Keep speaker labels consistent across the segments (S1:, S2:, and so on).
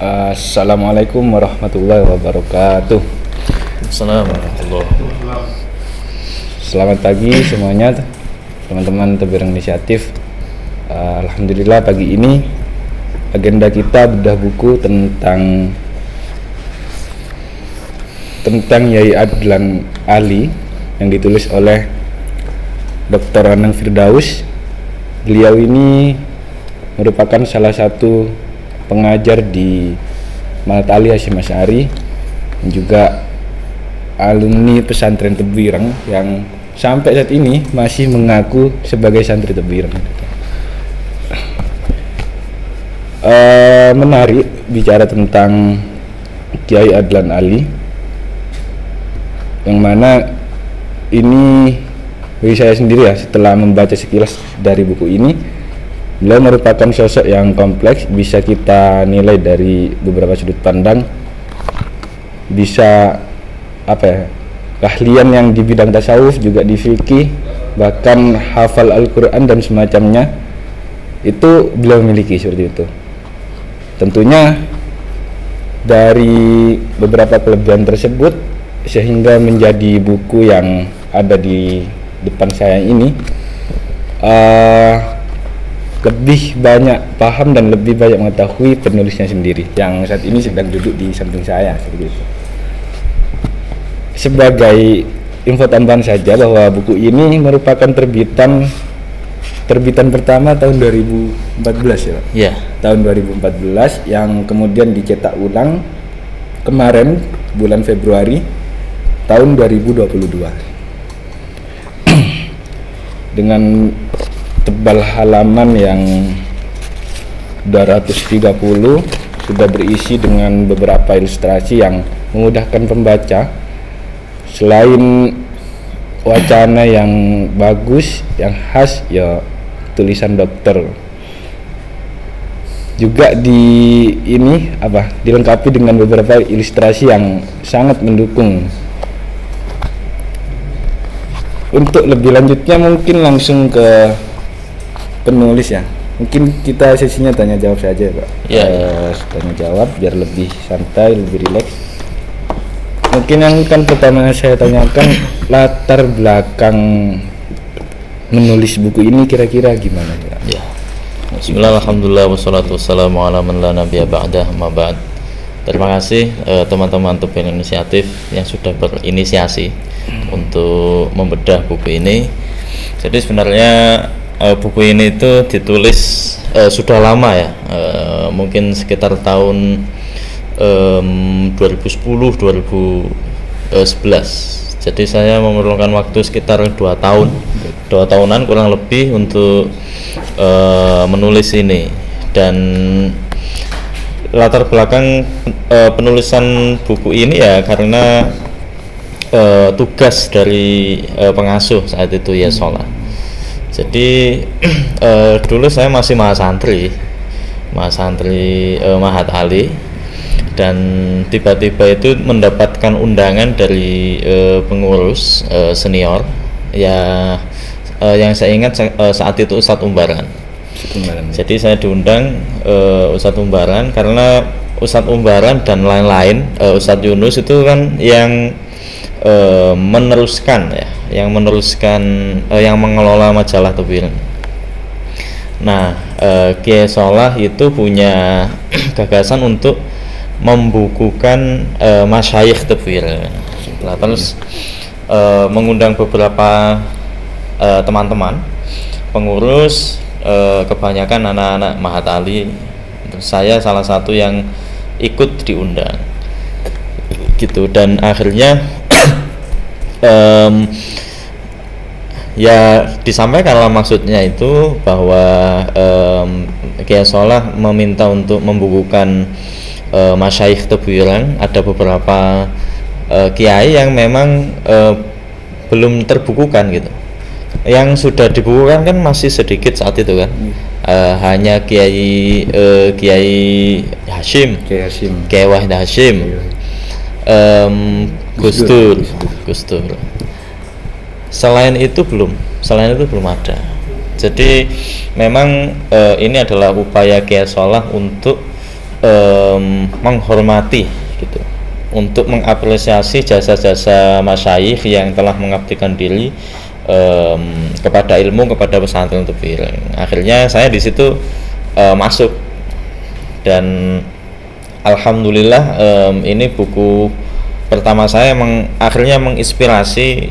S1: Assalamualaikum warahmatullahi wabarakatuh.
S2: Assalamualaikum.
S1: Selamat pagi semuanya, teman-teman Tebir Inisiatif. Alhamdulillah pagi ini agenda kita bedah buku tentang Yai Adlan Ali yang ditulis oleh Dr. Anang Firdaus. Beliau ini merupakan salah satu pengajar di Mahat Ali Hasyim Asy'ari, juga alumni pesantren Tebireng yang sampai saat ini masih mengaku sebagai santri Tebireng. Menarik bicara tentang Kiai Adlan Ali, yang mana ini bagi saya sendiri ya, setelah membaca sekilas dari buku ini, beliau merupakan sosok yang kompleks, bisa kita nilai dari beberapa sudut pandang, bisa keahlian yang di bidang tasawuf, juga di fikih, bahkan hafal Al-Quran dan semacamnya, itu beliau miliki seperti itu. Tentunya dari beberapa kelebihan tersebut sehingga menjadi buku yang ada di depan saya ini lebih banyak paham dan lebih banyak mengetahui penulisnya sendiri yang saat ini sedang duduk di samping saya seperti itu. Sebagai info tambahan saja bahwa buku ini merupakan terbitan pertama tahun 2014 ya Pak?
S2: Ya.
S1: Tahun 2014 yang kemudian dicetak ulang kemarin bulan Februari tahun 2022 dengan tebal halaman yang 230, sudah berisi dengan beberapa ilustrasi yang memudahkan pembaca. Selain wacana yang bagus, yang khas, ya tulisan dokter, juga dilengkapi dengan beberapa ilustrasi yang sangat mendukung. Untuk lebih lanjutnya mungkin langsung ke penulis ya. Mungkin kita sesinya tanya jawab saja Pak.
S2: Ya.
S1: Tanya jawab biar lebih santai, lebih rileks. Mungkin yang pertama saya tanyakan, latar belakang menulis buku ini kira-kira gimana Pak?
S2: Ya. Bismillah, alhamdulillah, wassalatu wassalamu ala man la nabiyya ba'dah, amma ba'd. Terima kasih teman-teman Tebir Inisiatif yang sudah berinisiasi untuk membedah buku ini. Jadi sebenarnya buku ini itu ditulis sudah lama ya, mungkin sekitar tahun 2010-2011. Jadi saya memerlukan waktu sekitar 2 tahunan kurang lebih untuk menulis ini. Dan latar belakang penulisan buku ini ya karena tugas dari pengasuh saat itu ya Sholah. Jadi dulu saya masih mahasantri Mahat Ali, dan tiba-tiba itu mendapatkan undangan dari pengurus senior ya, yang saya ingat saat itu Ustadz Umbaran. Jadi saya diundang Ustadz Umbaran karena Ustadz Umbaran dan lain-lain, Ustadz Yunus itu kan yang meneruskan yang mengelola majalah Tebir. Nah, Kiai Sholah itu punya gagasan untuk membukukan masyayikh Tebir. Nah, terus mengundang beberapa teman-teman pengurus, kebanyakan anak-anak Mahat Ali. Terus saya salah satu yang ikut diundang gitu, dan akhirnya ya disampaikan lah maksudnya itu bahwa Kiai Sholah meminta untuk membukukan masyayikh Tebireng. Ada beberapa kiai yang memang belum terbukukan gitu. Yang sudah dibukukan kan masih sedikit saat itu kan. Hanya Kiai Hasyim, Kiai Wahid Hasyim, Gus Dur. Selain itu belum ada. Jadi memang ini adalah upaya Kiai Sholah untuk menghormati gitu, untuk mengapresiasi jasa-jasa masyayikh yang telah mengabdikan diri kepada ilmu, kepada pesantren Tebu Ireng. Akhirnya saya di situ masuk, dan alhamdulillah ini buku pertama saya akhirnya menginspirasi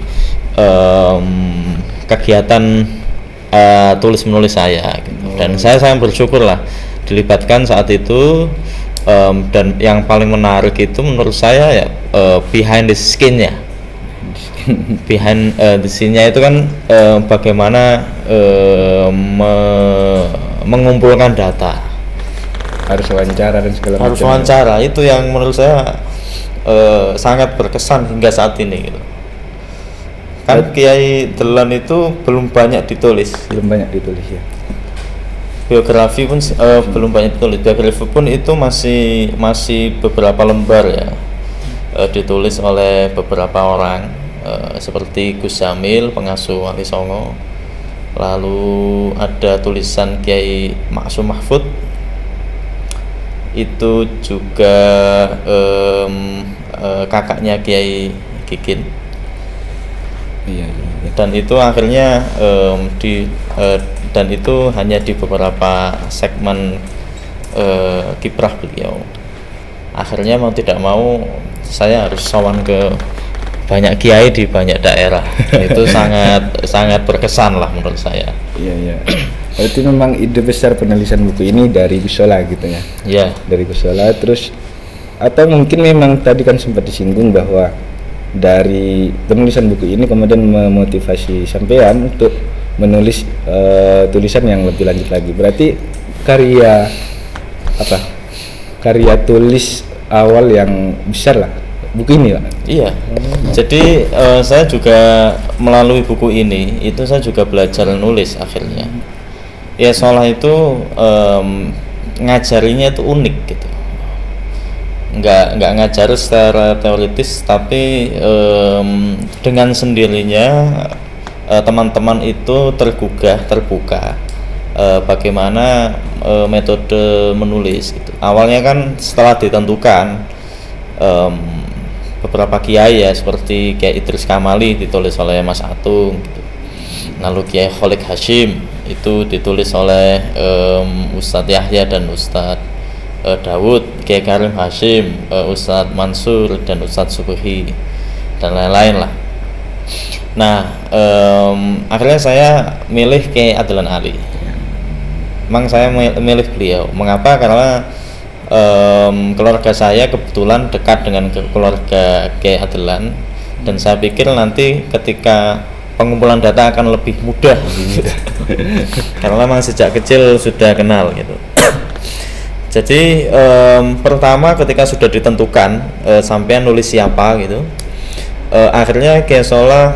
S2: kegiatan tulis menulis saya gitu. Dan saya sangat bersyukur lah dilibatkan saat itu, dan yang paling menarik itu menurut saya ya behind the skin-nya. Behind the scene-nya itu kan bagaimana mengumpulkan data,
S1: harus wawancara dan segala macam.
S2: harus wawancara, itu yang menurut saya sangat berkesan hingga saat ini gitu. Kan Kiai Delan itu belum banyak ditulis
S1: Ya.
S2: Biografi pun belum banyak ditulis. Biografi pun itu masih beberapa lembar ya, ditulis oleh beberapa orang, seperti Gus Jamil, pengasuh Wali Songo. Lalu ada tulisan Kiai Maksum Mahfud, itu juga kakaknya Kiai Kikin.
S1: Iya.
S2: Dan itu akhirnya dan itu hanya di beberapa segmen kiprah beliau. Akhirnya mau tidak mau saya harus sowan ke banyak kiai di banyak daerah. Itu sangat berkesan lah menurut saya.
S1: Iya. Berarti memang ide besar penulisan buku ini dari Gus Solah gitu ya?
S2: Iya.
S1: Dari Gus Solah, terus atau mungkin memang tadi kan sempat disinggung bahwa dari penulisan buku ini kemudian memotivasi sampean untuk menulis tulisan yang lebih lanjut lagi. Berarti karya tulis awal yang besar lah buku ini Pak?
S2: Iya. Jadi saya juga melalui buku ini itu saya juga belajar nulis akhirnya. Ya Solah itu ngajarinya itu unik gitu. Nggak ngajar secara teoritis, tapi dengan sendirinya teman-teman itu terbuka bagaimana metode menulis gitu. Awalnya kan setelah ditentukan beberapa kiai ya, seperti Kiai Idris Kamali ditulis oleh Mas Atung gitu. Lalu Kiai Kholik Hashim itu ditulis oleh Ustadz Yahya dan Ustadz Dawud, Kiai Karim Hashim, Ustadz Mansur dan Ustadz Subuhi dan lain-lain lah. Nah akhirnya saya milih Kiai Adlan Ali. Memang saya milih beliau. Mengapa? Karena keluarga saya kebetulan dekat dengan keluarga Kiai Adlan, dan saya pikir nanti ketika pengumpulan data akan lebih mudah gitu. Karena memang sejak kecil sudah kenal gitu. Jadi pertama ketika sudah ditentukan sampean nulis siapa gitu, akhirnya Kiai Solah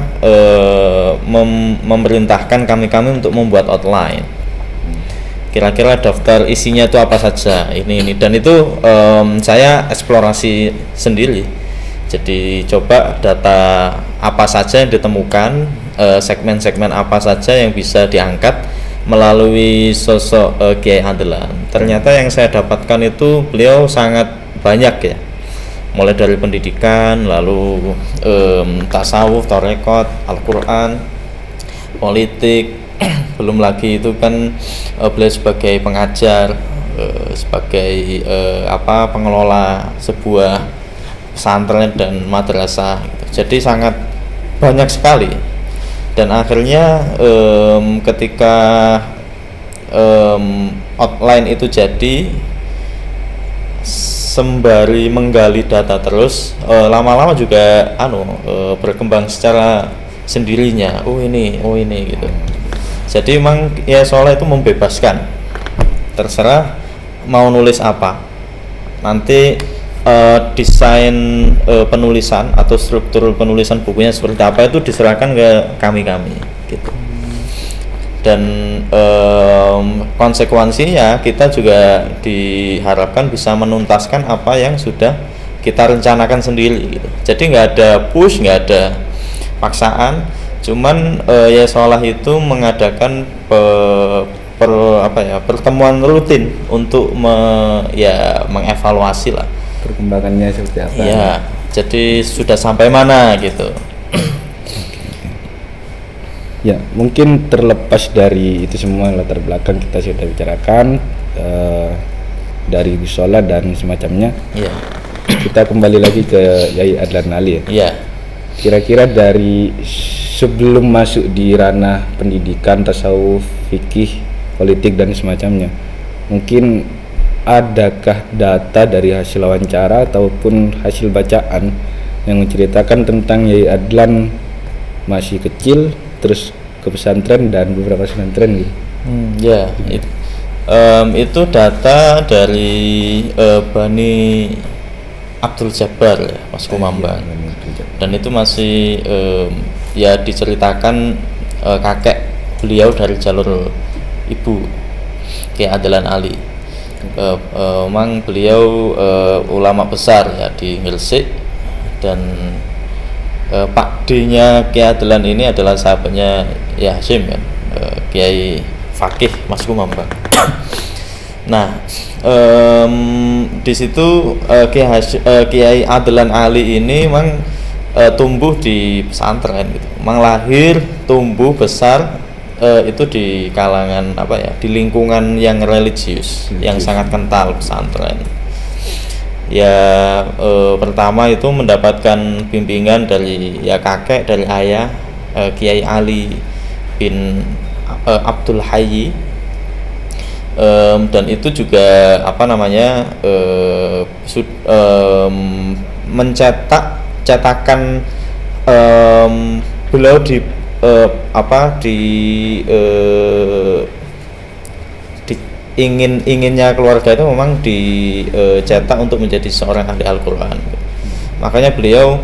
S2: memerintahkan kami untuk membuat outline. Kira-kira daftar isinya itu apa saja, ini dan itu saya eksplorasi sendiri. Jadi coba data apa saja yang ditemukan, segmen-segmen apa saja yang bisa diangkat melalui sosok Kiai Adlan. Ternyata yang saya dapatkan itu beliau sangat banyak ya, mulai dari pendidikan, lalu tasawuf, tarekat, Al-Quran, politik. Belum lagi itu kan beliau sebagai pengajar, sebagai pengelola sebuah pesantren dan madrasah gitu. Jadi sangat banyak sekali. Dan akhirnya ketika outline itu jadi, sembari menggali data terus, lama-lama juga berkembang secara sendirinya. Oh ini gitu. Jadi memang ya Solah itu membebaskan, terserah mau nulis apa. Nanti desain penulisan atau struktur penulisan bukunya seperti apa itu diserahkan ke kami gitu. Dan konsekuensinya kita juga diharapkan bisa menuntaskan apa yang sudah kita rencanakan sendiri gitu. Jadi nggak ada push, nggak ada paksaan. Cuman ya Solah itu mengadakan pertemuan rutin untuk mengevaluasi lah
S1: perkembangannya seperti apa.
S2: Ya, jadi sudah sampai mana gitu.
S1: Ya, mungkin terlepas dari itu semua latar belakang kita sudah bicarakan dari Gusola dan semacamnya.
S2: Ya.
S1: Kita kembali lagi ke Yai Adlan Ali ya.
S2: Ya.
S1: Kira-kira dari sebelum masuk di ranah pendidikan, tasawuf, fikih, politik dan semacamnya, mungkin adakah data dari hasil wawancara ataupun hasil bacaan yang menceritakan tentang Yai Adlan masih kecil terus ke pesantren dan beberapa pesantren gitu?
S2: Ya, itu data dari Bani Abdul Jabbar ya, Mas Kumambang. Dan itu masih ya diceritakan kakek beliau dari jalur ibu Kiai Adlan Ali. Memang beliau ulama besar ya di Gresik, dan Pak D-nya Kiai Adlan ini adalah sahabatnya ya Hasyim kan, Kiai Fakih Mas Kumambang. Nah, di situ Kiai Adlan Ali ini memang tumbuh di pesantren gitu. Memang lahir, tumbuh besar itu di kalangan di lingkungan yang religius, yang sangat kental pesantren. Ya, pertama itu mendapatkan bimbingan dari kakek, dari ayah Kiai Ali bin Abdul Hayy. Dan itu juga cetakan beliau inginnya keluarga itu memang dicetak untuk menjadi seorang ahli Al-Quran. Makanya beliau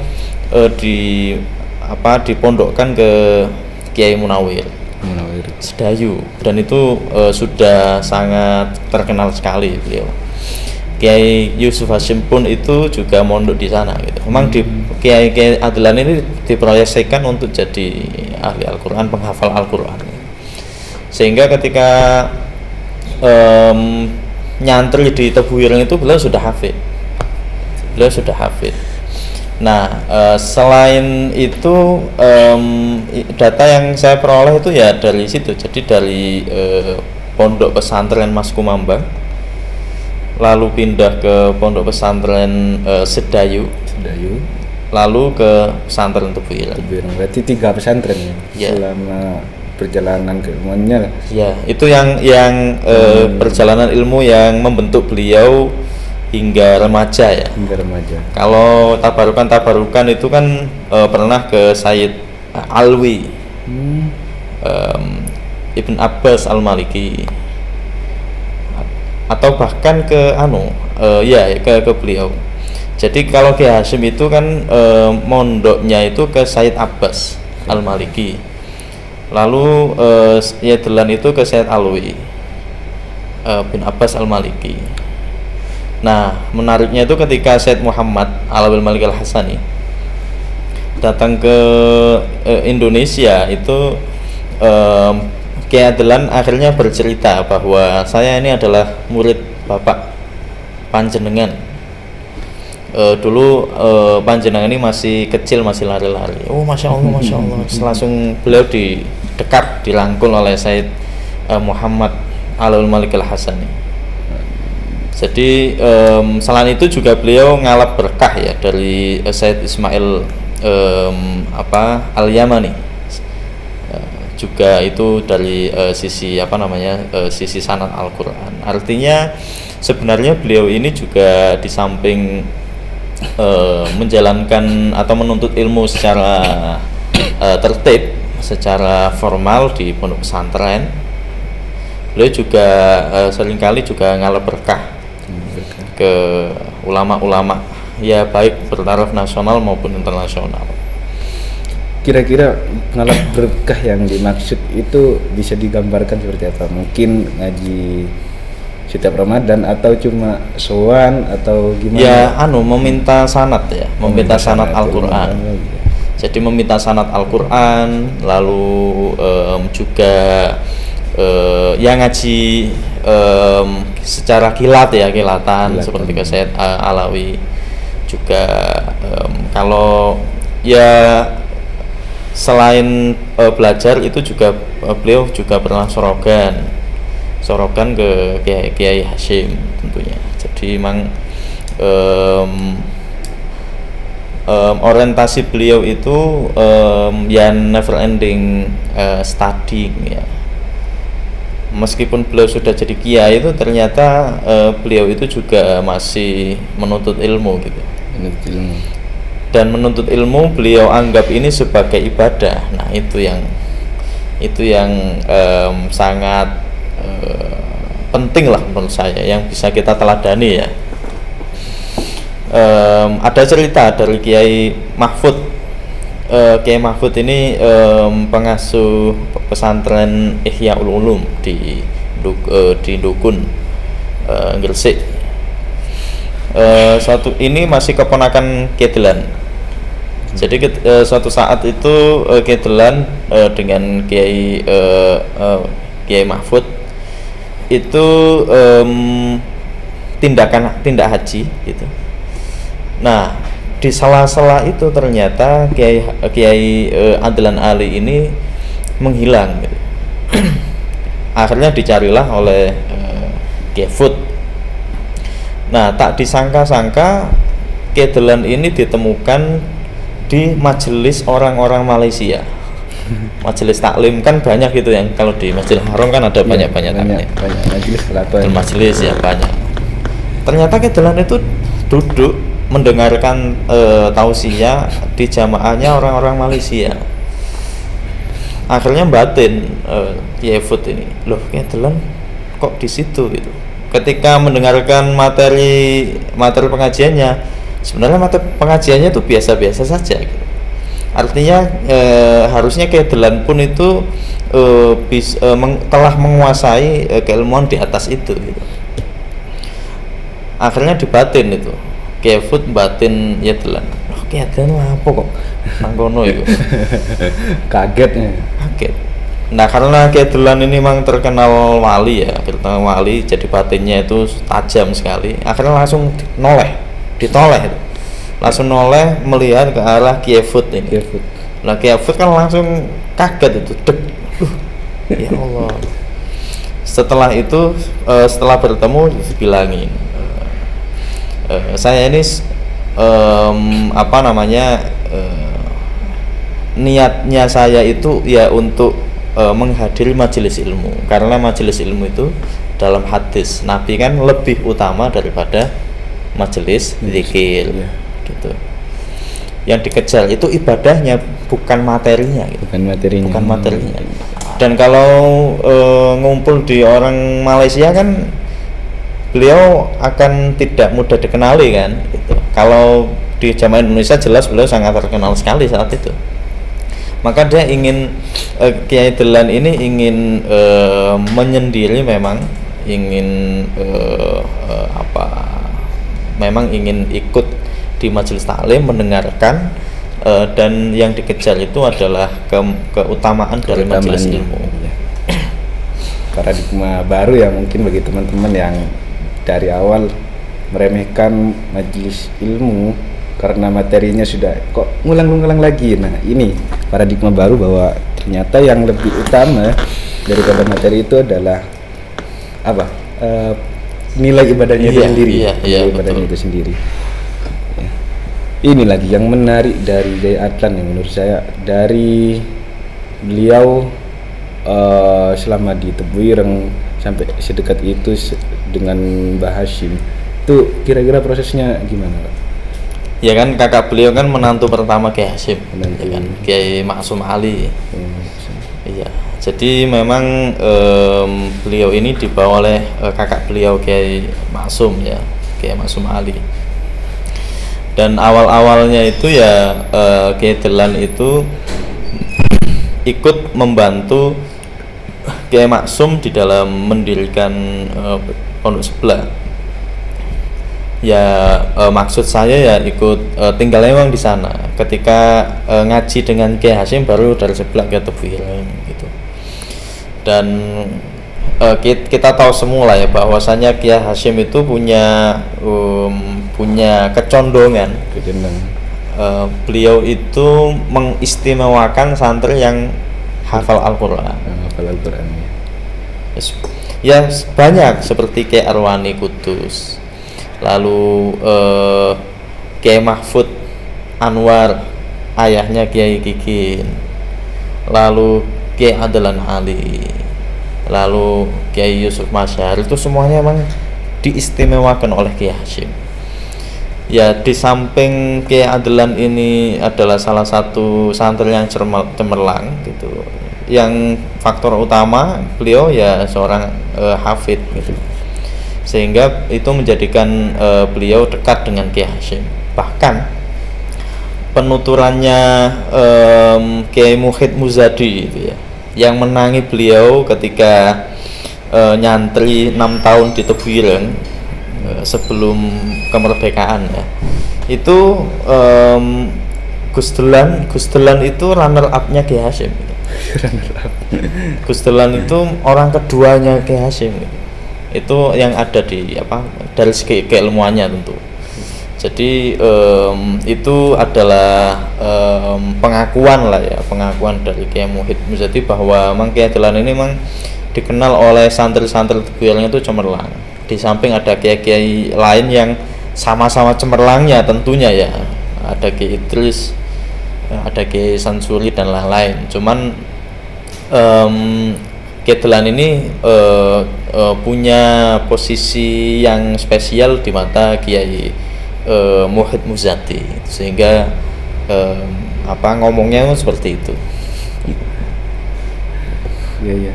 S2: dipondokkan ke Kiai Munawir Sedayu, dan itu sudah sangat terkenal sekali beliau. Kiai Yusuf Hasyim pun itu juga mondok di sana gitu. Memang di Kiai Adlan ini diproyeksikan untuk jadi ahli Al-Quran, penghafal Al-Quran, sehingga ketika nyantri di Tebu Ireng itu beliau sudah hafid. Nah, selain itu data yang saya peroleh itu ya dari situ. Jadi dari pondok pesantren Mas Kumambang, lalu pindah ke pondok pesantren Sedayu, lalu ke pesantren Tebu Ireng.
S1: Berarti 3 pesantren ya, selama perjalanan keilmuannya.
S2: Ya, itu yang perjalanan ilmu yang membentuk beliau hingga remaja ya. Kalau tabarukan itu kan pernah ke Sayyid Alwi, Ibn Abbas Al-Maliki, atau bahkan ke ke beliau. Jadi kalau Kiai Hasyim itu kan mondoknya itu ke Sayyid Abbas Al-Maliki, lalu Yadlan itu ke Sayyid Alwi bin Abbas Al-Maliki. Nah, menariknya itu ketika Sayyid Muhammad Alawil Malik Al-Hasani datang ke Indonesia itu, Kiai Adlan akhirnya bercerita bahwa saya ini adalah murid Bapak Panjenengan. Dulu Panjenengan ini masih kecil, masih lari-lari. Oh, masya Allah. Langsung beliau dirangkul oleh Sayyid Muhammad Alawil Malik Al-Hasani. Jadi selain itu juga beliau ngalap berkah ya dari Sayyid Ismail Al-Yamani, juga itu dari sisi sisi sanad Al-Quran. Artinya sebenarnya beliau ini juga di samping menjalankan atau menuntut ilmu secara tertib, secara formal di pondok pesantren, beliau juga seringkali juga ngalap berkah ke ulama-ulama ya, baik bertaraf nasional maupun internasional.
S1: Kira-kira ngalap berkah yang dimaksud itu bisa digambarkan seperti apa? Mungkin ngaji setiap Ramadan atau cuma sowan atau gimana?
S2: Ya, meminta sanad ya, meminta sanad Al-Quran. Jadi meminta sanad Al-Quran, lalu juga yang ngaji secara kilatan seperti ke Said Alawi juga. Kalau ya selain belajar itu juga beliau juga pernah sorogan ke Kiai Hasyim tentunya. Jadi memang orientasi beliau itu ya never ending studying ya. Meskipun beliau sudah jadi kiai itu ternyata beliau itu juga masih menuntut ilmu gitu. Dan menuntut ilmu beliau anggap ini sebagai ibadah. Nah itu yang sangat penting lah menurut saya, yang bisa kita teladani ya. Ada cerita dari Kiai Mahfud. Kiai Mahfud ini pengasuh pesantren Ihyaul Ulum di Dukun, Gresik. Suatu ini masih keponakan Kedelan. Jadi suatu saat itu Kedelan dengan Kiai Mahfud itu tindak haji gitu. Nah, di sela-sela itu ternyata Kiai Adlan Ali ini menghilang gitu. Akhirnya dicarilah oleh Kiai Fud. Nah, tak disangka-sangka Kedelan ini ditemukan di majelis orang-orang Malaysia. Majelis taklim kan banyak gitu, yang kalau di Masjidil Haram kan ada banyak majelis ya banyak. Ternyata Kedelan itu duduk mendengarkan tausiah di jamaahnya orang-orang Malaysia. Akhirnya batin Kiai Fud ini, loh Kedelan kok di situ gitu. Ketika mendengarkan materi pengajiannya, sebenarnya materi pengajiannya itu biasa-biasa saja gitu. Artinya harusnya Kedelan pun itu telah menguasai keilmuan di atas itu gitu. Akhirnya dibatin itu, Kiai Fud batin Kedelan. Loh Kedelan apa kok nangkono itu?
S1: Kaget.
S2: Nah karena Kedelan ini memang terkenal wali ya, jadi batinnya itu tajam sekali. Akhirnya langsung ditoleh. Langsung noleh melihat ke arah Kiai Fud ini. Nah Kiai Fud kan langsung kaget itu, ya Allah. Setelah itu setelah bertemu dibilangin, saya ini niatnya saya itu ya untuk menghadiri majelis ilmu, karena majelis ilmu itu dalam hadis Nabi kan lebih utama daripada majelis zikir gitu. Yang dikejar itu ibadahnya, bukan materinya gitu. Bukan materinya. Dan kalau ngumpul di orang Malaysia kan beliau akan tidak mudah dikenali kan gitu. Kalau di jamaah Indonesia jelas beliau sangat terkenal sekali saat itu. Maka dia ingin Kiai Delan ini ingin menyendiri, memang ingin memang ingin ikut di majelis taklim, mendengarkan, dan yang dikejar itu adalah keutamaan dari majelis ilmu.
S1: Paradigma baru ya mungkin bagi teman-teman yang dari awal meremehkan majelis ilmu karena materinya sudah kok ngulang lagi. Nah ini paradigma baru bahwa ternyata yang lebih utama daripada materi itu adalah apa? Nilai ibadahnya itu sendiri. Nilai ibadahnya itu sendiri. Ya. Ini lagi yang menarik dari Kiai Adlan yang menurut saya, dari beliau selama di Tebuireng sampai sedekat itu dengan Mbah Hasyim, itu kira-kira prosesnya gimana Pak?
S2: Ya kan kakak beliau kan menantu pertama Kiai Hasyim, ya kan Kiai Maksum Ali. Iya, jadi memang beliau ini dibawa oleh kakak beliau Kiai Maksum ya, Kiai Maksum Ali. Dan awal-awalnya itu ya Kiai Delan itu ikut membantu Kiai Maksum di dalam mendirikan pondok sebelah. Ya maksud saya ya ikut tinggal memang di sana. Ketika ngaji dengan Kiai Hasyim baru dari sebelah ke Tebuireng gitu. Dan kita tahu semula ya bahwasanya Kiai Hasyim itu punya kecondongan. Beliau itu mengistimewakan santri yang hafal Al-Qur'an.
S1: Hafal Al-Qur'an ya.
S2: Ya banyak seperti Kiai Arwani Kudus, lalu Kiai Mahfud Anwar, ayahnya Kiai Kikin, lalu Kiai Adlan Ali, lalu Kiai Yusuf Masyar, itu semuanya memang diistimewakan oleh Kiai Hasyim. Ya di samping Kiai Adlan ini adalah salah satu santri yang cemerlang gitu. Yang faktor utama beliau ya seorang hafid gitu. Sehingga itu menjadikan beliau dekat dengan Kiai Hasyim. Bahkan penuturannya Kiai Muhid Muzadi itu ya, yang menangi beliau ketika nyantri 6 tahun di Tebuireng sebelum kemerdekaan ya. Itu Gus Delan itu runner up-nya Kiai Hasyim. Gus Delan itu orang keduanya Kiai Hasyim. Itu yang ada di dari segi keilmuannya tentu. Jadi itu adalah pengakuan dari Kiai Muhid Muzadi bahwa memang Kiai Delan ini memang dikenal oleh santri-santri Tebuireng itu cemerlang. Di samping ada kiai-kiai lain yang sama-sama cemerlangnya tentunya ya, ada Kiai Idris, ada Kiai Sansuri dan lain-lain. Cuman Kiai Delan ini punya posisi yang spesial di mata Kiai Muhid Muzadi, sehingga ngomongnya seperti itu.
S1: Iya.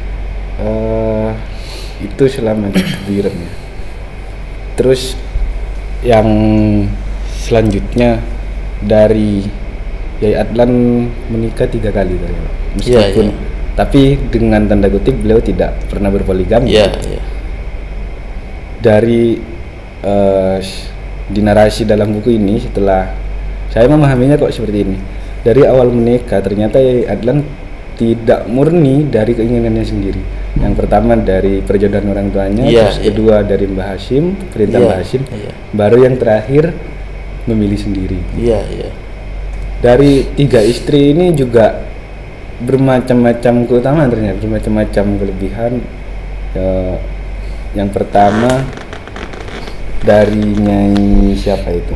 S1: Itu selama di Tebuireng ya. Terus yang selanjutnya dari Kiai Adlan menikah 3 kali tadi, meskipun tapi dengan tanda kutip beliau tidak pernah berpoligami. Dari di narasi dalam buku ini, setelah saya memahaminya kok seperti ini, dari awal menikah ternyata Kiai Adlan tidak murni dari keinginannya sendiri. Yang pertama dari perjodohan orang tuanya, terus kedua dari Mbah Hasyim, perintah Mbah Hasyim, baru yang terakhir memilih sendiri. Dari 3 istri ini juga bermacam-macam keutamaan, ternyata bermacam-macam kelebihan. Yang pertama dari Nyai siapa itu?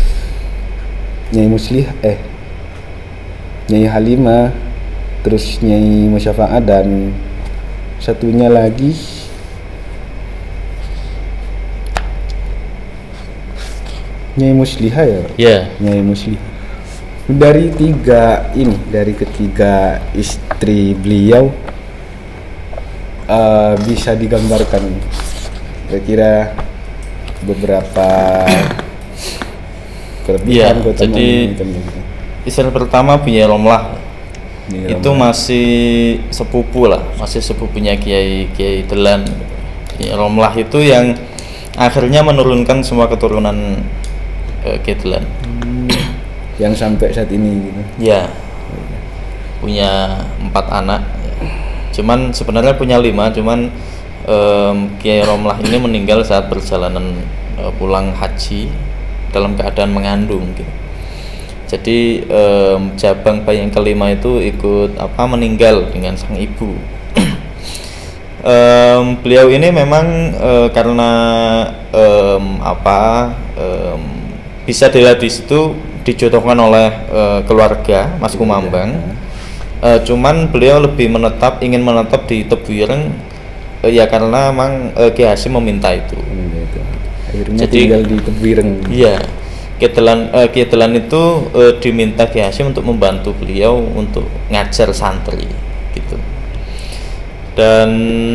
S1: Nyai Halimah, terus Nyai Musyafa'ah, dan satunya lagi Nyai Muslihah ya. Nyai Muslihah. Dari ketiga istri beliau bisa digambarkan kira-kira beberapa kelebihan.
S2: Jadi istri pertama Bunyai Romlah itu masih sepupunya Kiai Delan. Bunyai Romlah itu yang akhirnya menurunkan semua keturunan Kiai Delan.
S1: Yang sampai saat ini gitu.
S2: Ya, punya 4 anak. Cuman sebenarnya punya 5, cuman Kiai Romlah ini meninggal saat perjalanan pulang haji dalam keadaan mengandung gitu. Jadi cabang bayi yang kelima itu ikut meninggal dengan sang ibu. Beliau ini memang karena bisa dilihat di situ dijodohkan oleh keluarga Mas Kumambang. Cuman beliau lebih ingin menetap di Tebuireng ya karena memang Kiai Hasyim meminta itu.
S1: Akhirnya tinggal di Tebuireng.
S2: Iya. Kiai Delan itu diminta Kiai Hasyim untuk membantu beliau untuk ngajar santri gitu. Dan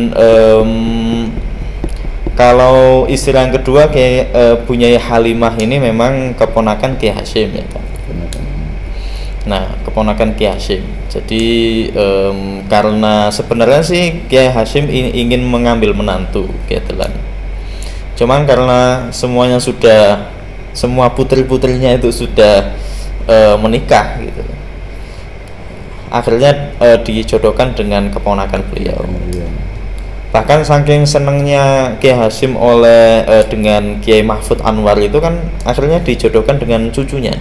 S2: kalau istilah yang kedua Bunyai Halimah ini memang keponakan Kiai Hasyim ya Pak. Nah, keponakan Kiai Hasyim. Jadi karena sebenarnya sih Kiai Hasyim ingin mengambil menantu Kiai Delan. Cuman karena semua putri-putrinya itu sudah menikah gitu. Akhirnya dijodohkan dengan keponakan beliau. Bahkan saking senengnya Kiai Hasyim oleh dengan Kiai Mahfud Anwar itu kan akhirnya dijodohkan dengan cucunya.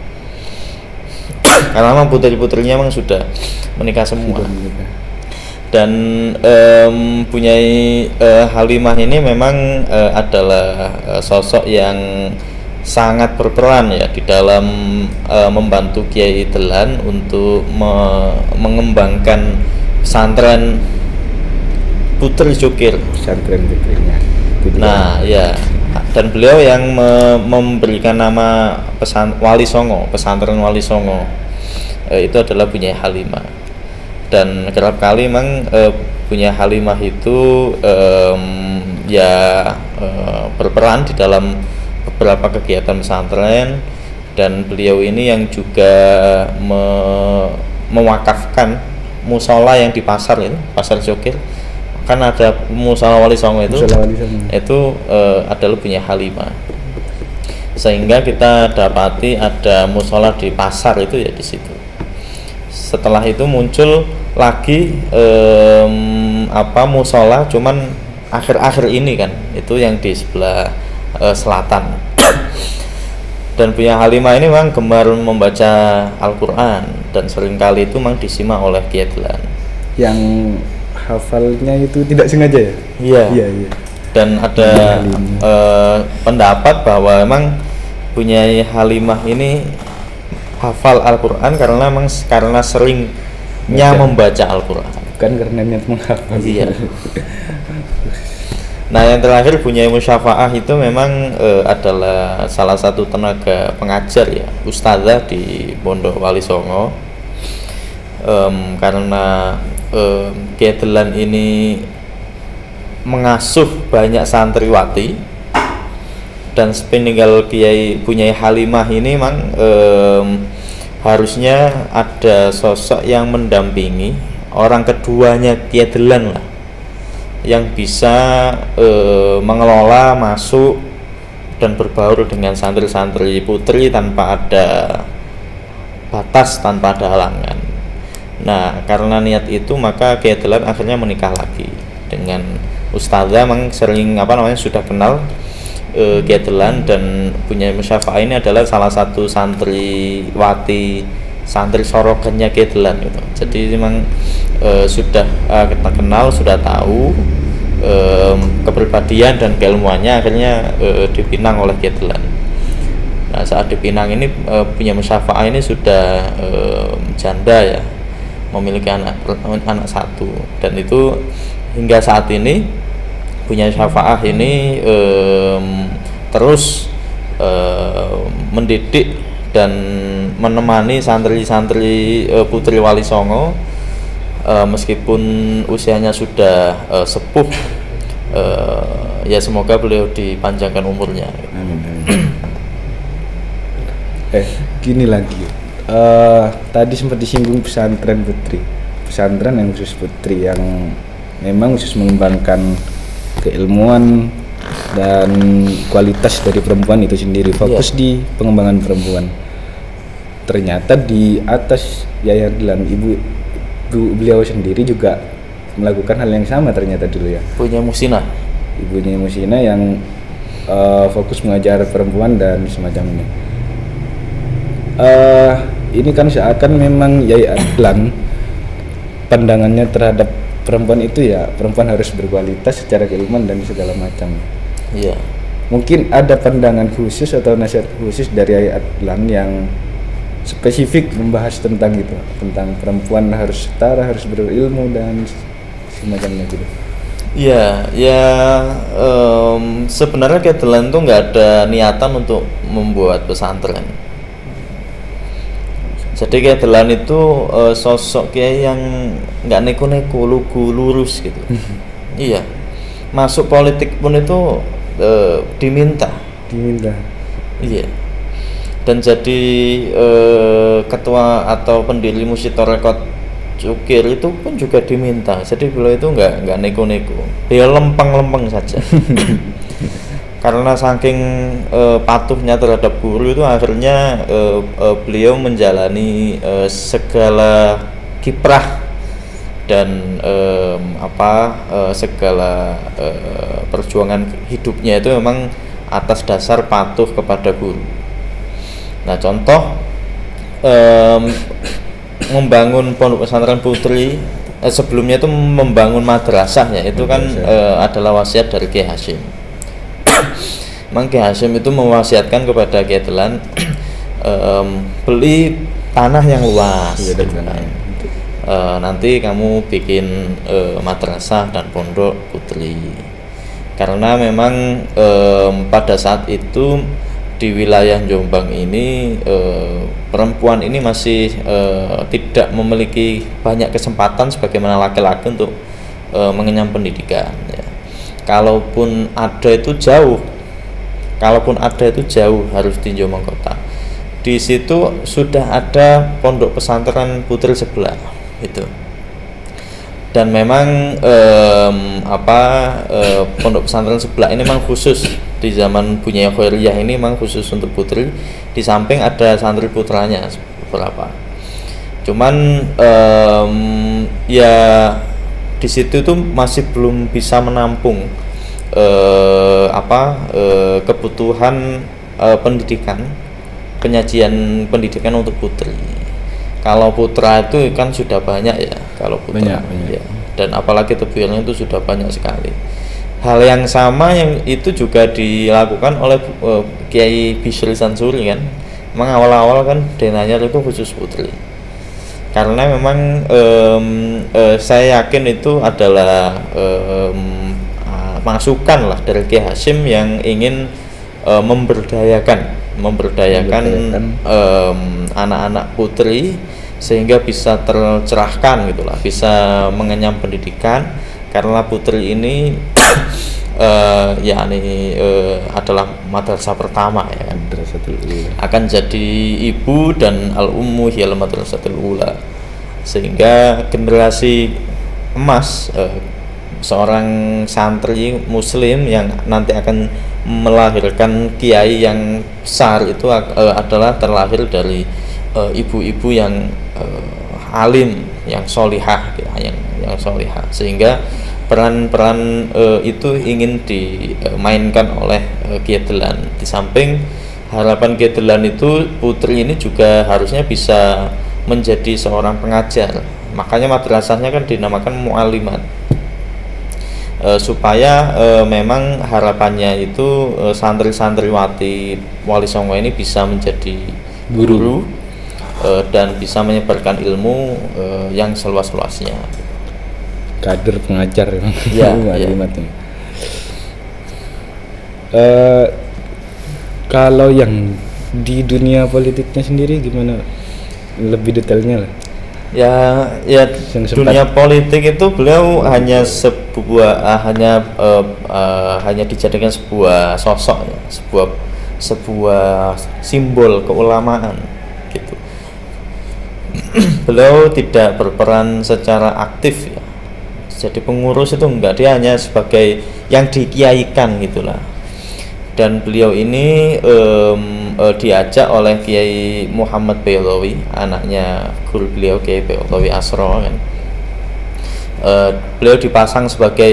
S2: Karena memang putri-putrinya memang sudah menikah semua. Dan punyai Halimah ini memang adalah sosok yang sangat berperan ya di dalam membantu Kiai Delan untuk mengembangkan pesantren Putri Cukir.
S1: Pesantren Putrinya.
S2: Nah, ya. Dan beliau yang memberikan nama Wali Songo, pesantren Wali Songo. Itu adalah punya Halimah. Dan kerap kali memang punya Halimah itu berperan di dalam beberapa kegiatan pesantren, dan beliau ini yang juga mewakafkan musola yang di pasar itu, Pasar Cukir. Kan ada musola Wali Songo itu adalah punya Halimah, sehingga kita dapati ada musola di pasar itu ya di situ. Setelah itu muncul lagi musola, cuman akhir-akhir ini kan itu yang di sebelah selatan. Dan punya Halimah ini memang gemar membaca Al-Quran, dan seringkali itu memang disimak oleh Kiai Delan. Yang
S1: hafalnya itu tidak sengaja ya?
S2: Iya. Dan ada pendapat bahwa memang punya Halimah ini hafal Al-Quran karena seringnya membaca Al-Quran,
S1: bukan karena niat menghafal.
S2: Iya. Nah, yang terakhir punya Musyafaah itu memang adalah salah satu tenaga pengajar ya, ustazah di Pondok Wali Songo. Karena Kiai Delan ini mengasuh banyak santriwati, dan sepeninggal Kiai punya Halimah ini memang harusnya ada sosok yang mendampingi orang keduanya Kiai Delan lah, yang bisa mengelola, masuk dan berbaur dengan santri-santri putri tanpa ada batas, tanpa ada halangan. Nah, karena niat itu maka Kiai Delan akhirnya menikah lagi dengan ustazah. Memang sering sudah kenal Kiai Delan, dan punya Musyafaah ini adalah salah satu santriwati, santri sorogannya Kiai Delan gitu. Jadi memang sudah kita kenal, sudah tahu kepribadian dan keilmuannya, akhirnya dipinang oleh Kiai Delan. Nah, saat dipinang ini punya Musyafaah ini sudah janda ya, memiliki anak satu, dan itu hingga saat ini punya Musyafaah ini terus mendidik dan menemani santri-santri Putri Wali Songo, meskipun usianya sudah sepuh. Ya semoga beliau dipanjangkan umurnya.
S1: Amin. Gini lagi, tadi sempat disinggung pesantren putri, pesantren yang khusus putri, yang memang khusus mengembangkan keilmuan dan kualitas dari perempuan itu sendiri, fokus di pengembangan perempuan. Ternyata di atas Yayan Delan, ibu beliau sendiri juga melakukan hal yang sama ternyata dulu ya. Ibunya Musina yang fokus mengajar perempuan dan semacamnya. Ini kan seakan memang Yayan Delan pandangannya terhadap perempuan itu ya, perempuan harus berkualitas secara keilmuan dan segala macam.
S2: Iya.
S1: Mungkin ada pandangan khusus atau nasihat khusus dari Yayan Delan yang spesifik membahas tentang itu, tentang perempuan harus setara, harus berilmu dan semacamnya gitu.
S2: Iya, sebenarnya Kiai Delan tuh nggak ada niatan untuk membuat pesantren. Jadi Kiai Delan itu sosok kiai yang nggak neko-neko, lugu lurus gitu. Iya, masuk politik pun itu diminta. Iya. Dan jadi ketua atau pendiri Musyi Tarekat Cukir itu pun juga diminta. Jadi beliau itu nggak neko-neko, dia lempeng-lempeng saja. Karena saking patuhnya terhadap guru itu, akhirnya beliau menjalani segala kiprah dan segala perjuangan hidupnya itu memang atas dasar patuh kepada guru. Nah, contoh membangun pondok pesantren putri sebelumnya itu membangun madrasahnya itu kan adalah wasiat dari Kiai Hasyim. Mang Kiai Hasyim itu mewasiatkan kepada Kiai Dahlan beli tanah yang luas. Nanti kamu bikin madrasah dan pondok putri, karena memang pada saat itu di wilayah Jombang ini perempuan ini masih tidak memiliki banyak kesempatan sebagaimana laki-laki untuk mengenyam pendidikan ya. Kalaupun ada itu jauh harus di Jombang kota. Di situ sudah ada pondok pesantren putri sebelah itu, dan memang pondok pesantren sebelah ini memang khusus di zaman Bunyai Khairiyah ini memang khusus untuk putri. Di samping ada santri putranya beberapa, cuman ya di situ tuh masih belum bisa menampung kebutuhan pendidikan, penyajian pendidikan untuk putri. Kalau putra itu kan sudah banyak ya, kalau putra banyak. Ya. Dan apalagi tebuyalnya itu sudah banyak sekali. Hal yang sama yang itu juga dilakukan oleh Kiai Bisri Sansuri kan. Memang awal-awal kan Denanyar itu khusus putri. Karena memang saya yakin itu adalah masukan lah dari Kiai Hasyim yang ingin memberdayakan anak-anak putri sehingga bisa tercerahkan gitulah, bisa mengenyam pendidikan, karena putri ini adalah madrasah pertama ya kan, akan jadi ibu dan al-ummu hiyal madrasatul ula, sehingga generasi emas seorang santri muslim yang nanti akan melahirkan kiai yang besar itu adalah terlahir dari ibu-ibu yang alim, yang solihah, yang solihah, sehingga peran-peran itu ingin dimainkan oleh Kiai Dahlan. Di samping harapan Kiai Dahlan itu putri ini juga harusnya bisa menjadi seorang pengajar, makanya madrasahnya kan dinamakan mu'alimat. Supaya memang harapannya itu santri-santriwati Wali Songo ini bisa menjadi guru dan bisa menyebarkan ilmu yang seluas-luasnya.
S1: Kader pengajar
S2: ya,
S1: kalau yang di dunia politiknya sendiri gimana, lebih detailnya lah?
S2: Ya dunia politik itu beliau hanya hanya dijadikan sebuah sosok ya, sebuah simbol keulamaan gitu. Beliau tidak berperan secara aktif ya, jadi pengurus itu enggak, dia hanya sebagai yang dikiaikan gitulah. Dan beliau ini diajak oleh Kiai Muhammad Baylawi, anaknya guru beliau Kiai Baylawi Asro kan. Beliau dipasang sebagai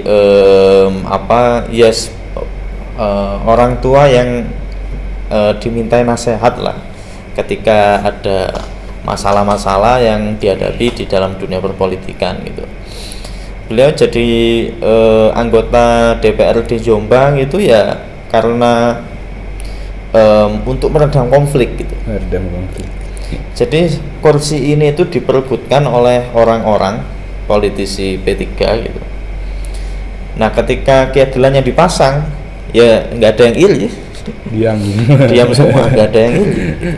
S2: orang tua yang dimintai nasihat lah ketika ada masalah-masalah yang dihadapi di dalam dunia perpolitikan gitu. Beliau jadi anggota DPRD Jombang itu ya karena untuk meredam konflik gitu. Jadi kursi ini itu diperebutkan oleh orang-orang politisi P3 gitu. Nah, ketika Kiai Dahlan yang dipasang, ya nggak ada yang iri, diam semua, nggak ada yang iri gitu.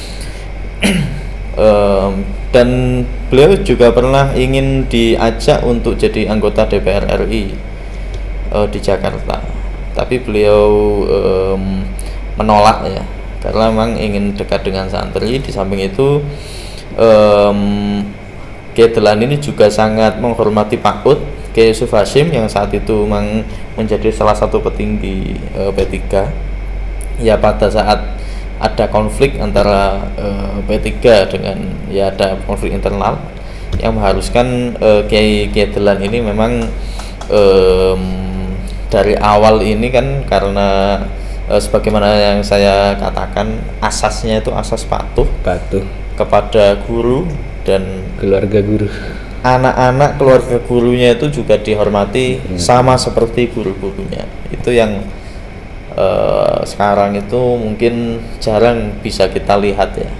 S2: Dan beliau juga pernah ingin diajak untuk jadi anggota DPR RI di Jakarta, tapi beliau menolak ya, karena memang ingin dekat dengan santri. Di samping itu Kiai Dahlan ini juga sangat menghormati Pak Ud, Kiai Yusuf Hasyim yang saat itu memang menjadi salah satu petinggi P3 ya. Pada saat ada konflik antara P3 dengan, ya ada konflik internal yang mengharuskan Kiai Delan ini memang dari awal ini kan karena sebagaimana yang saya katakan, asasnya itu asas patuh kepada guru dan
S1: keluarga guru.
S2: Anak-anak keluarga gurunya itu juga dihormati sama seperti guru-gurunya. Itu yang sekarang itu mungkin jarang bisa kita lihat ya.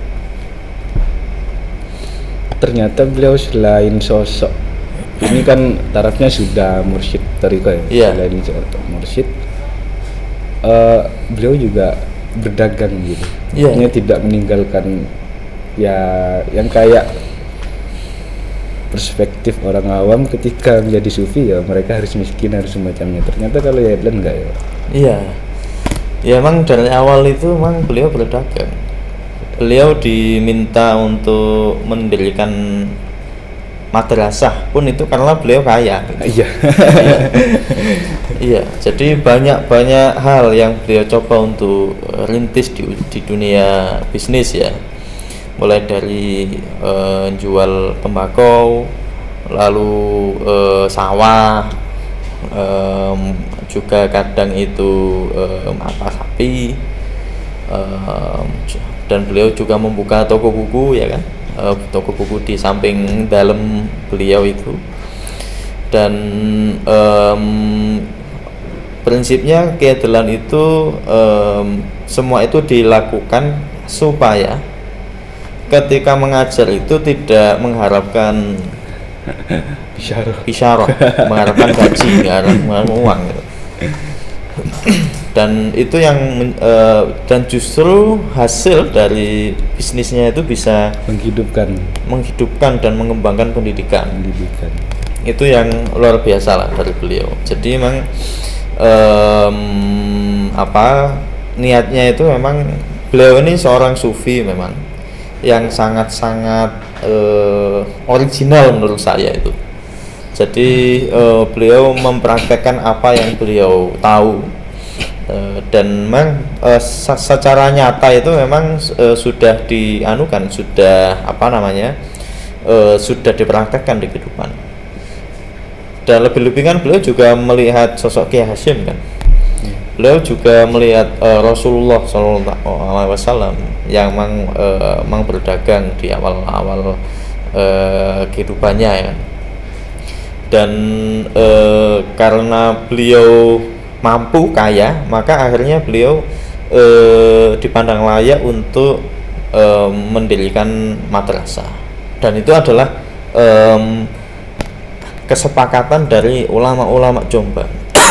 S1: Ternyata beliau selain sosok ini kan tarafnya sudah mursyid tariqah ya.
S2: Iya.
S1: Selain sosok mursyid, beliau juga berdagang gitu.
S2: Iya.
S1: Artinya tidak meninggalkan ya yang kayak perspektif orang awam ketika menjadi sufi ya mereka harus miskin, harus semacamnya. Ternyata kalau ya Edlan enggak ya.
S2: Iya. Ya emang dari awal itu emang beliau berdagang. Beliau diminta untuk mendirikan madrasah pun itu karena beliau kaya.
S1: Iya.
S2: Iya, jadi banyak hal yang beliau coba untuk rintis di dunia bisnis ya. Mulai dari jual tembakau, lalu sawah, juga kadang itu sapi, dan beliau juga membuka toko buku ya kan, toko buku di samping dalam beliau itu. Dan prinsipnya Kiai Delan itu semua itu dilakukan supaya ketika mengajar itu tidak mengharapkan isyarah, mengharapkan gaji, mengharapkan uang gitu. Dan itu yang dan justru hasil dari bisnisnya itu bisa menghidupkan dan mengembangkan pendidikan. Itu yang luar biasa lah dari beliau. Jadi memang niatnya itu memang beliau ini seorang sufi memang yang sangat-sangat original menurut saya itu. Jadi beliau mempraktekkan apa yang beliau tahu, dan memang secara nyata itu memang sudah dianukan, sudah sudah dipraktekkan di kehidupan. Dan lebih-lebih kan beliau juga melihat sosok Kiai Hasyim kan. Beliau juga melihat Rasulullah SAW yang memang berdagang di awal-awal kehidupannya ya. Dan karena beliau mampu kaya, maka akhirnya beliau dipandang layak untuk mendirikan madrasah. Dan itu adalah kesepakatan dari ulama-ulama Jombang.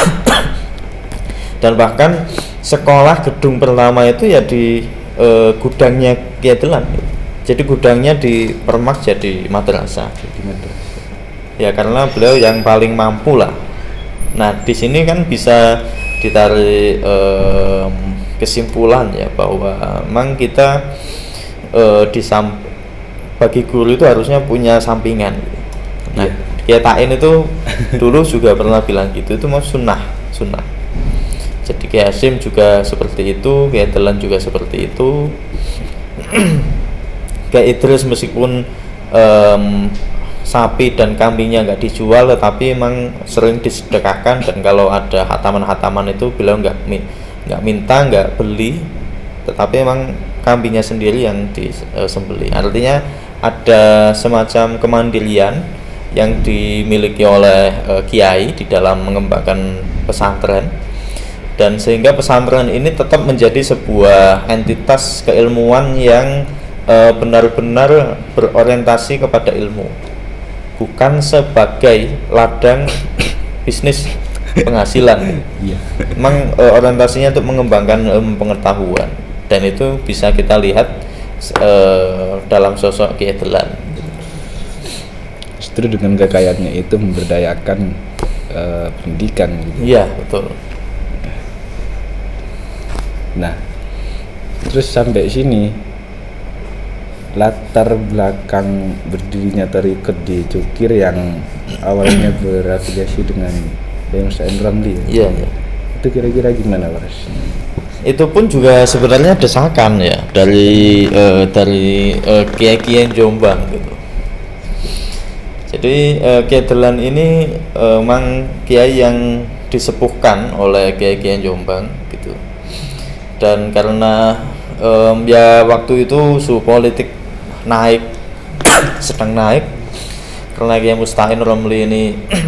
S2: Dan bahkan sekolah gedung pertama itu ya di gudangnya Kiai Delan. Jadi gudangnya dipermak jadi madrasah. Ya karena beliau yang paling mampu lah. Nah di sini kan bisa ditarik kesimpulan ya bahwa memang kita bagi guru itu harusnya punya sampingan. Nah Kiai Tain itu dulu juga pernah bilang gitu, itu mau sunnah. Jadi Kiai Hasyim juga seperti itu, Kiai Delan juga seperti itu. Kiai Idris meskipun sapi dan kambingnya nggak dijual, tetapi emang sering disedekahkan, dan kalau ada hataman-hataman itu beliau nggak minta, nggak beli, tetapi emang kambingnya sendiri yang disembeli. Artinya ada semacam kemandirian yang dimiliki oleh kiai di dalam mengembangkan pesantren, dan sehingga pesantren ini tetap menjadi sebuah entitas keilmuan yang benar-benar berorientasi kepada ilmu, bukan sebagai ladang bisnis penghasilan. Memang orientasinya untuk mengembangkan ilmu pengetahuan, dan itu bisa kita lihat dalam sosok Kiai Delan.
S1: Justru dengan kekayaannya itu memberdayakan pendidikan gitu.
S2: Iya, betul.
S1: Nah, terus sampai sini latar belakang berdirinya Thariqat di Cukir yang awalnya berafiliasi dengan Dayang Sa'in Ramli
S2: ya? Iya.
S1: Itu kira-kira gimana, Waras?
S2: Itu pun juga sebenarnya desakan ya dari kiai-kiai Jombang gitu. Jadi Kiai Delan ini memang kiai yang disepuhkan oleh kiai-kiai Jombang gitu. Dan karena ya waktu itu suhu politik sedang naik, karena Kiai Musta'in Romli ini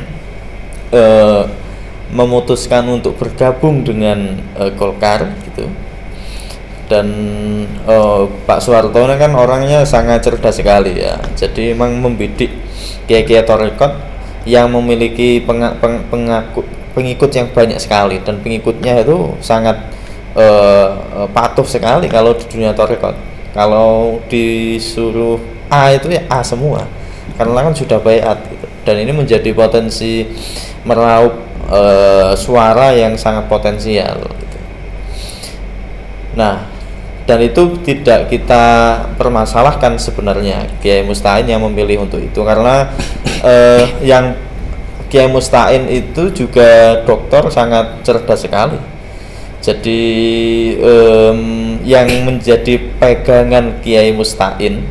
S2: memutuskan untuk bergabung dengan Golkar gitu. Dan Pak Soeharto ini kan orangnya sangat cerdas sekali ya. Jadi memang membidik kiai-kiai Thariqat yang memiliki pengikut yang banyak sekali, dan pengikutnya itu sangat patuh sekali kalau di dunia Thariqat. Kalau disuruh A itu ya A semua, karena kan sudah baiat gitu. Dan ini menjadi potensi meraup suara yang sangat potensial gitu. Nah, dan itu tidak kita permasalahkan sebenarnya Kiai Musta'in yang memilih untuk itu, karena yang Kiai Musta'in itu juga dokter, sangat cerdas sekali. Jadi yang menjadi pegangan Kiai Musta'in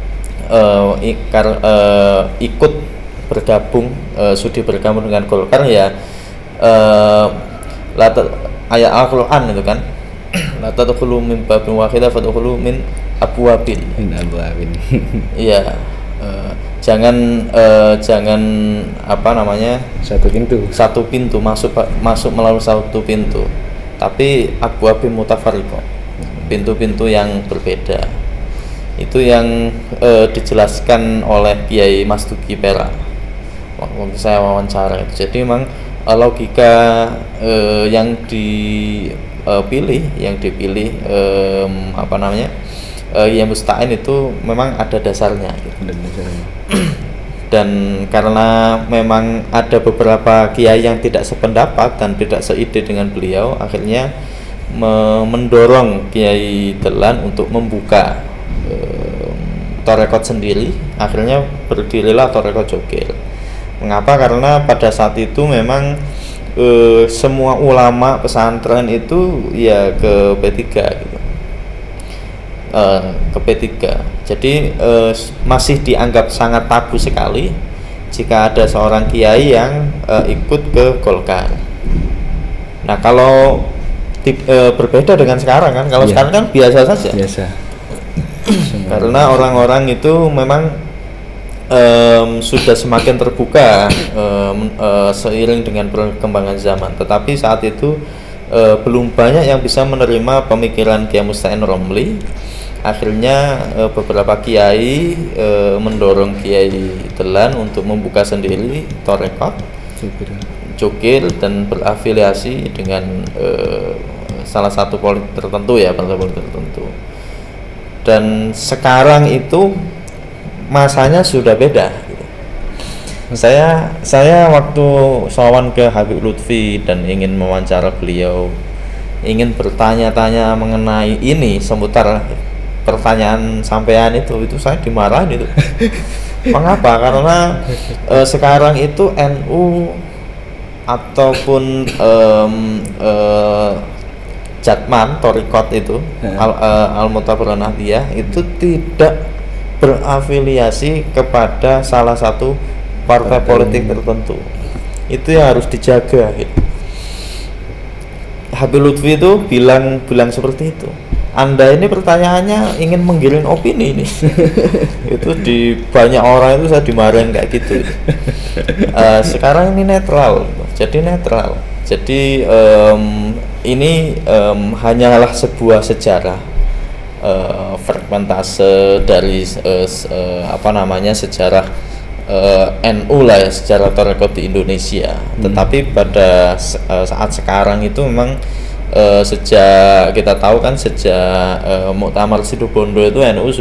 S2: ikut bergabung, sudi bergabung dengan Golkar ya ayat Al-Quran itu kan, la tadkhulu min babin wahidah fadkhulu min abwabin. Iya, jangan apa namanya, satu pintu masuk melalui satu pintu, tapi abwabin mutafarriqah, pintu-pintu yang berbeda. Itu yang dijelaskan oleh Kiai Mas Duki Perak waktu saya wawancara itu. Jadi memang logika yang dipilih apa namanya, Kiai Musta'in itu memang ada dasarnya gitu. Dan karena memang ada beberapa kiai yang tidak sependapat dan tidak seide dengan beliau, akhirnya mendorong Kiai Delan untuk membuka Thariqat sendiri. Akhirnya berdirilah Thariqat Jogel. Mengapa? Karena pada saat itu memang semua ulama pesantren itu ya ke P3 gitu. Ke P3. Jadi masih dianggap sangat tabu sekali jika ada seorang kiai yang ikut ke Golkar. Nah, kalau berbeda dengan sekarang kan, kalau sekarang kan biasa saja. Karena orang-orang itu memang sudah semakin terbuka seiring dengan perkembangan zaman. Tetapi saat itu belum banyak yang bisa menerima pemikiran Kiai Musta'in Romli. Akhirnya beberapa kiai mendorong Kiai Delan untuk membuka sendiri Thariqat Jogel dan berafiliasi dengan salah satu politik tertentu ya, partai politik tertentu. Dan sekarang itu masanya sudah beda gitu. Saya waktu sowan ke Habib Lutfi dan ingin mewawancara beliau, ingin bertanya-tanya mengenai ini, seputar pertanyaan sampean itu saya dimarahin itu. Mengapa? Karena sekarang itu NU ataupun Jatman Thariqat itu Al-Mu'tabarar Nahdiyah itu tidak berafiliasi kepada salah satu partai politik tertentu. Itu yang harus dijaga gitu. Habib Lutfi itu bilang seperti itu. Anda ini pertanyaannya ingin menggiring opini ini. Itu di banyak orang itu saya dimarahin kayak gitu. Sekarang ini netral. Jadi ini hanyalah sebuah sejarah fragmentase dari sejarah NU lah ya, sejarah Thariqat di Indonesia. Tetapi pada saat sekarang itu memang sejak kita tahu kan, sejak Muktamar Situbondo itu NU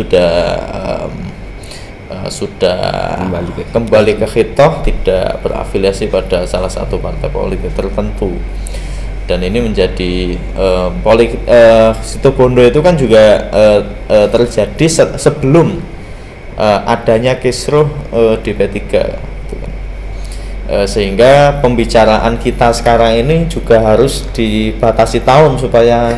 S2: sudah kembali ke khitoh, tidak berafiliasi pada salah satu partai politik tertentu. Dan ini menjadi Situbondo itu kan juga terjadi sebelum adanya kisruh di P3 gitu kan. Sehingga pembicaraan kita sekarang ini juga harus dibatasi tahun supaya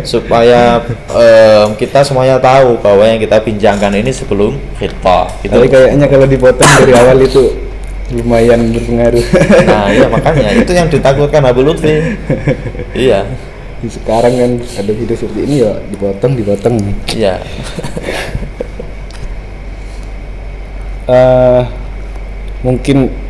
S2: kita semuanya tahu bahwa yang kita bincangkan ini sebelum khitbah gitu.
S1: Tapi kayaknya kalau dipotong dari awal itu lumayan berpengaruh.
S2: Nah iya, makanya itu yang ditakutkan Habib Lutfi. Iya.
S1: Sekarang kan ada video seperti ini ya dipotong.
S2: Iya.
S1: Mungkin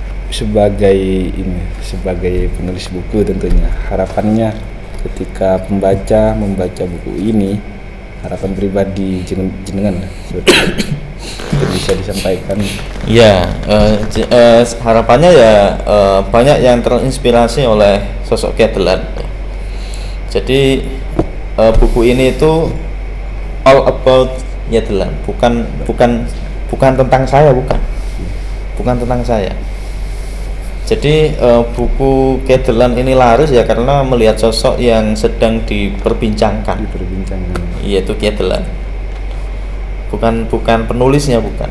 S1: sebagai penulis buku tentunya harapannya ketika pembaca membaca buku ini, harapan pribadi jenengan itu bisa disampaikan.
S2: Ya, harapannya ya banyak yang terinspirasi oleh sosok Kyai Delan. Jadi buku ini itu all about Kyai Delan, bukan tentang saya, bukan tentang saya. Jadi buku Kyai Delan ini laris ya karena melihat sosok yang sedang diperbincangkan. Yaitu Kyai Delan. Bukan penulisnya, bukan.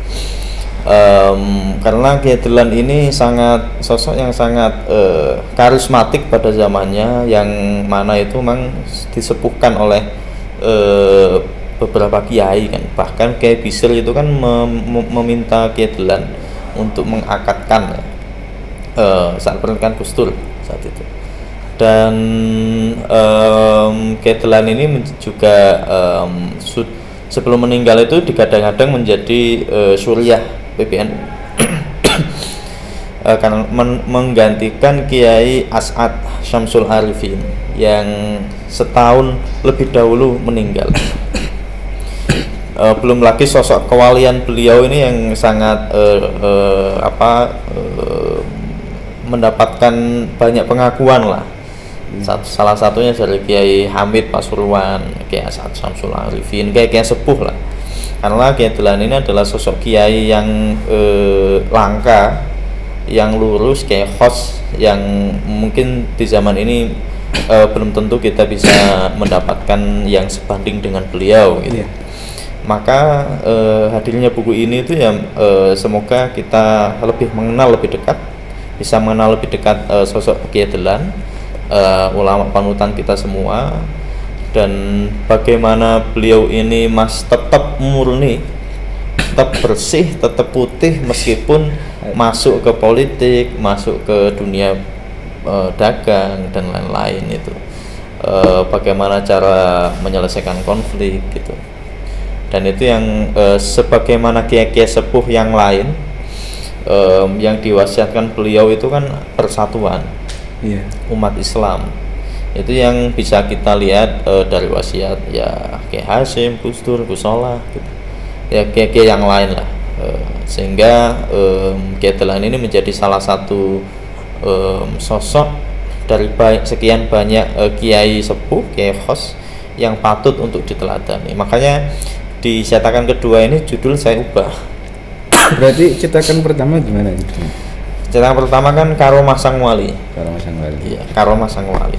S2: Karena Kyai Delan ini sosok yang sangat karismatik pada zamannya, yang mana itu memang disepuhkan oleh beberapa kiai kan. Bahkan Kyai Bisri itu kan meminta Kyai Delan untuk mengakadkan saat pernikahan Gus Dur saat itu. Dan Kyai Delan ini juga sebelum meninggal itu digadang-gadang menjadi Suriah PBNU karena menggantikan Kiai As'ad Syamsul Arifin yang setahun lebih dahulu meninggal. Belum lagi sosok kewalian beliau ini yang sangat mendapatkan banyak pengakuan lah. Salah satunya dari Kiai Hamid Pasuruan, Kiai As'ad Syamsul Arifin, Kiai sepuh lah. Karena Kyai Delan ini adalah sosok kiai yang langka, yang lurus, Kiai khos, yang mungkin di zaman ini belum tentu kita bisa mendapatkan yang sebanding dengan beliau gitu. Maka hadirnya buku ini itu ya semoga kita lebih mengenal lebih dekat, bisa mengenal lebih dekat sosok Kyai Delan, ulama panutan kita semua, dan bagaimana beliau ini tetap murni, tetap bersih, tetap putih meskipun masuk ke politik, masuk ke dunia dagang dan lain-lain itu. Bagaimana cara menyelesaikan konflik gitu. Dan itu yang sebagaimana kiai-kiai sepuh yang lain yang diwasiatkan beliau itu kan persatuan umat Islam. Itu yang bisa kita lihat dari wasiat ya Kiai Hasyim, Gus Dur, Gus Solah gitu. Ya kiai-kiai yang lain lah. Sehingga Kyai Delan ini menjadi salah satu sosok dari sekian banyak kiai sepuh, kiai khos yang patut untuk diteladani. Makanya di cetakan kedua ini judul saya ubah.
S1: Berarti cetakan pertama gimana itu?
S2: Cetakan pertama kan Karomah Sang Wali. Iya, Karomah Sang Wali.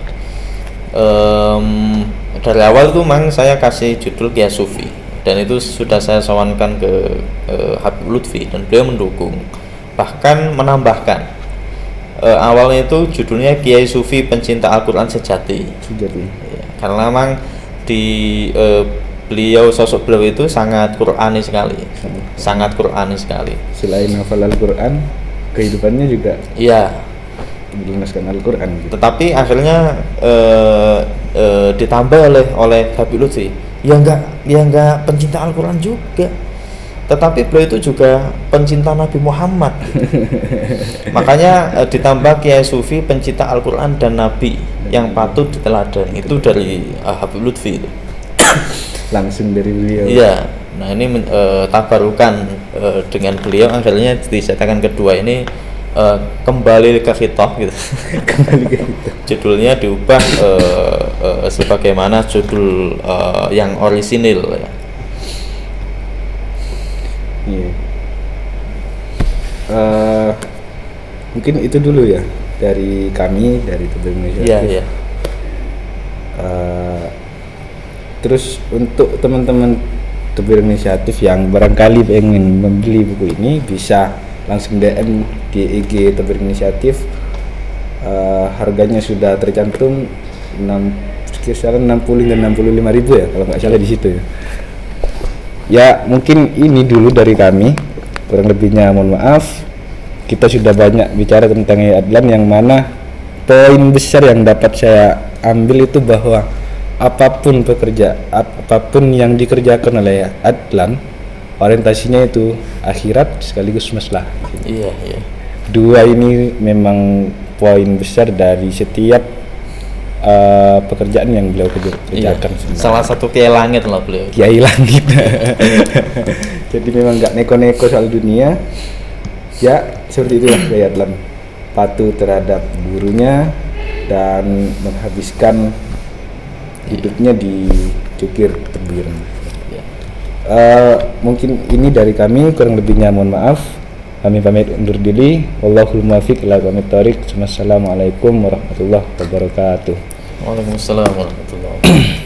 S2: Dari awal tuh memang saya kasih judul Kiai Sufi, dan itu sudah saya sowankan ke Habib Lutfi dan beliau mendukung, bahkan menambahkan awalnya itu judulnya Kiai Sufi Pencinta Al-Quran Sejati. Ya, karena memang di sosok beliau itu sangat Qur'ani sekali, sangat Qur'ani sekali. Selain
S1: hafal Al-Quran, kehidupannya juga melunaskan Al-Quran gitu.
S2: Tetapi akhirnya ditambah oleh Habib Lutfi, ya enggak pencinta Al-Quran juga, tetapi beliau itu juga pencinta Nabi Muhammad. Makanya ditambah Kiai Sufi pencinta Al-Quran dan Nabi yang patut diteladani. Itu dari Habib Lutfi itu.
S1: Langsung dari beliau.
S2: Iya. Nah ini tabarukan dengan beliau, akhirnya di cetakan kedua ini kembali ke khitab gitu.
S1: Kembali ke khitab.
S2: Judulnya diubah sebagaimana judul yang orisinil ya.
S1: Mungkin itu dulu ya dari kami, dari Tebel Inisiatif.
S2: Iya.
S1: Terus untuk teman-teman Tebel Inisiatif yang barangkali ingin membeli buku ini, bisa langsung DM di IG Tebir Inisiatif. Harganya sudah tercantum kisaran 60 dan 65 ribu ya kalau nggak salah di situ ya. Ya mungkin ini dulu dari kami, kurang lebihnya mohon maaf. Kita sudah banyak bicara tentang Adlan, yang mana poin besar yang dapat saya ambil itu bahwa apapun yang dikerjakan oleh Adlan, orientasinya itu akhirat sekaligus masalah.
S2: Iya.
S1: Dua ini memang poin besar dari setiap pekerjaan yang beliau kerjakan.
S2: Salah satu kiai langit lah beliau.
S1: Kiai langit. Jadi memang nggak neko-neko soal dunia. Ya seperti itulah Kiai Adlan, patuh terhadap gurunya dan menghabiskan hidupnya di Cukir Tebir. Mungkin ini dari kami, kurang lebihnya mohon maaf. Kami pamit undur diri. Wallahul muwaffiq ila aqwamit thoriq. Wassalamualaikum warahmatullahi wabarakatuh.
S2: Waalaikumsalam warahmatullahi wabarakatuh.